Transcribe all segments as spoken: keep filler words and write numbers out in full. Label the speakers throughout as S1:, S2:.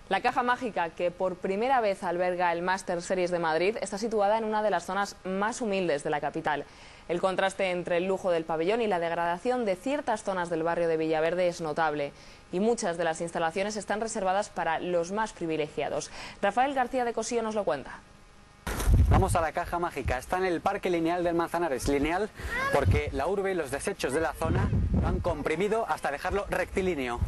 S1: La Caja Mágica, que por primera vez alberga el Master Series de Madrid, está situada en una de las zonas más humildes de la capital. El contraste entre el lujo del pabellón y la degradación de ciertas zonas del barrio de Villaverde es notable, y muchas de las instalaciones están reservadas para los más privilegiados. Rafael García de Cosío nos lo cuenta.
S2: Vamos a la Caja Mágica. Está en el Parque Lineal del Manzanares. Lineal porque la urbe y los desechos de la zona lo han comprimido hasta dejarlo rectilíneo.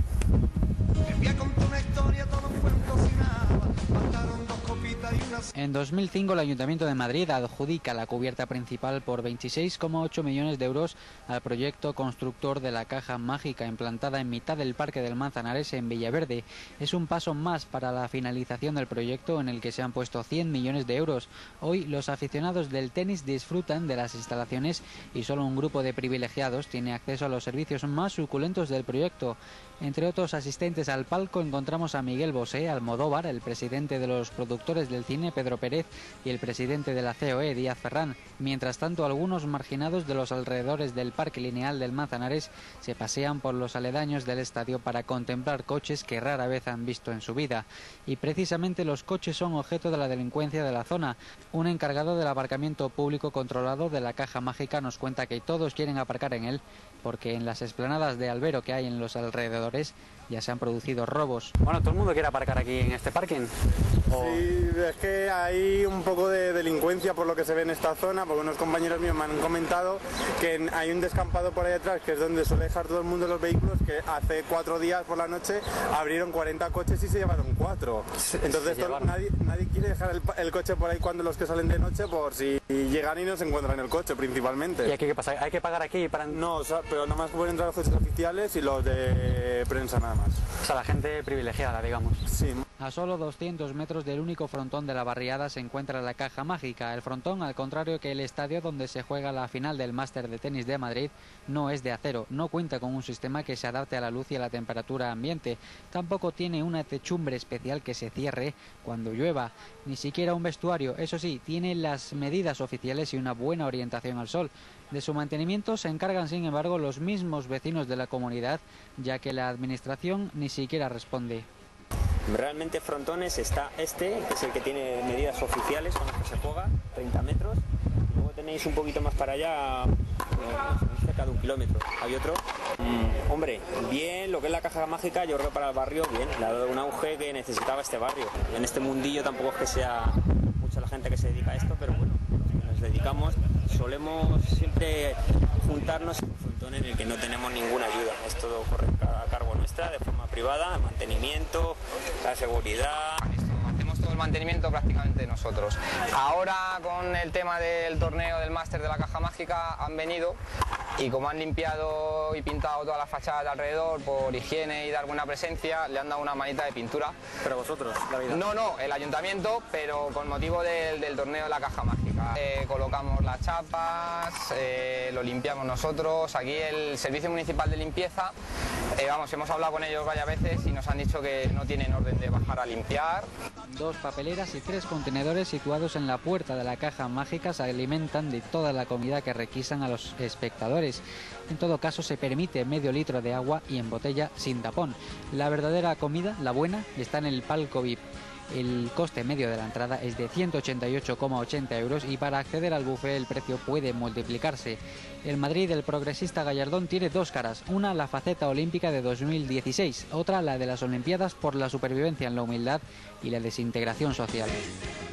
S3: En dos mil cinco el Ayuntamiento de Madrid adjudica la cubierta principal por veintiséis coma ocho millones de euros al proyecto constructor de la Caja Mágica, implantada en mitad del Parque del Manzanares en Villaverde. Es un paso más para la finalización del proyecto, en el que se han puesto cien millones de euros. Hoy los aficionados del tenis disfrutan de las instalaciones y solo un grupo de privilegiados tiene acceso a los servicios más suculentos del proyecto. Entre otros asistentes al palco encontramos a Miguel Bosé Almodóvar, el presidente de los productores del cine Pedro Pérez y el presidente de la C O E Díaz Ferrán. Mientras tanto, algunos marginados de los alrededores del Parque Lineal del Manzanares se pasean por los aledaños del estadio para contemplar coches que rara vez han visto en su vida. Y precisamente los coches son objeto de la delincuencia de la zona. Un encargado del aparcamiento público controlado de la Caja Mágica nos cuenta que todos quieren aparcar en él, porque en las esplanadas de albero que hay en los alrededores ya se han producido robos.
S2: Bueno, ¿todo el mundo quiere aparcar aquí en este parking?
S4: ¿O? Sí, es que hay un poco de delincuencia por lo que se ve en esta zona, porque unos compañeros míos me han comentado que hay un descampado por ahí atrás, que es donde suele dejar todo el mundo los vehículos, que hace cuatro días por la noche abrieron cuarenta coches y se llevaron cuatro. Entonces todo, nadie, nadie quiere dejar el, el coche por ahí cuando los que salen de noche, por si llegan y no se encuentran el coche principalmente.
S2: ¿Y aquí qué pasa? ¿Hay que pagar aquí para...?
S4: No, o sea, pero nada más pueden entrar los coches oficiales y los de prensa nada más.
S2: O sea, la gente privilegiada, digamos.
S4: Sí.
S3: A solo doscientos metros del único frontón de la barriada se encuentra la Caja Mágica. El frontón, al contrario que el estadio donde se juega la final del Máster de Tenis de Madrid, no es de acero, no cuenta con un sistema que se adapte a la luz y a la temperatura ambiente. Tampoco tiene una techumbre especial que se cierre cuando llueva, ni siquiera un vestuario. Eso sí, tiene las medidas oficiales y una buena orientación al sol. De su mantenimiento se encargan, sin embargo, los mismos vecinos de la comunidad, ya que la administración ni siquiera responde.
S5: Realmente frontones está este, que es el que tiene medidas oficiales con las que se juega, treinta metros. Luego tenéis un poquito más para allá, cerca de un kilómetro. Hay otro. Mm, hombre, bien, lo que es la Caja Mágica, yo creo que para el barrio, bien. Le ha dado un auge que necesitaba este barrio. En este mundillo tampoco es que sea mucha la gente que se dedica a esto, pero bueno, nos dedicamos. Solemos siempre juntarnos en un frontón en el que no tenemos ninguna ayuda. Es todo corre a cargo nuestra, de forma privada, el mantenimiento, la seguridad.
S6: Hacemos todo el mantenimiento prácticamente nosotros. Ahora, con el tema del torneo del Máster de la Caja Mágica, han venido y como han limpiado y pintado todas las fachadas de alrededor por higiene y dar buena presencia, le han dado una manita de pintura.
S2: ¿Pero vosotros, la vida?
S6: No, no, el ayuntamiento, pero con motivo del, del torneo de la Caja Mágica. Eh, colocamos las chapas, eh, lo limpiamos nosotros. Aquí el Servicio Municipal de Limpieza, eh, vamos, hemos hablado con ellos varias veces y nos han dicho que no tienen orden de bajar a limpiar.
S3: Dos papeleras y tres contenedores situados en la puerta de la Caja Mágica se alimentan de toda la comida que requisan a los espectadores. En todo caso, se permite medio litro de agua y en botella sin tapón. La verdadera comida, la buena, está en el palco V I P. El coste medio de la entrada es de ciento ochenta y ocho coma ochenta euros y para acceder al buffet el precio puede multiplicarse. En Madrid, el progresista Gallardón tiene dos caras, una la faceta olímpica de dos mil dieciséis, otra la de las Olimpiadas por la supervivencia en la humildad y la desintegración social.